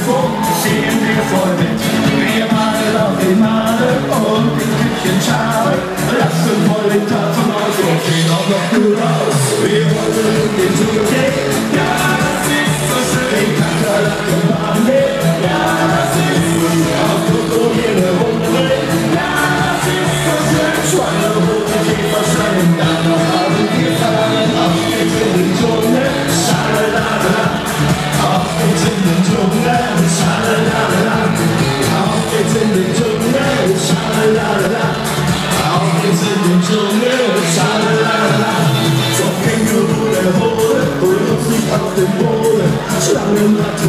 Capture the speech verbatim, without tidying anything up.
Mikrofon sehen wir voll mit. Wir malen auf die Male und die Küchenschale, lassen voll den Tag von uns und gehen auch noch gut aus. Wir wollen in den Zug gehen, ja, das ist so schön. Den Kakerlaken Bahn gehen, ja, das ist so schön. Auf Koko hier eine Runde drehen, ja, das ist so schön. Schweine, rote Käferschlangen, dann noch haben wir verlangen. Auf geht's in den Dschungel, schalalala. Auf geht's in den Dschungel, schalalala. Auf geht's in den Dschungel, schalalala. Auf geht's in den Dschungel, schalalala. So Känguru der Hole, hol uns nicht auf den Boden. Schlangenratte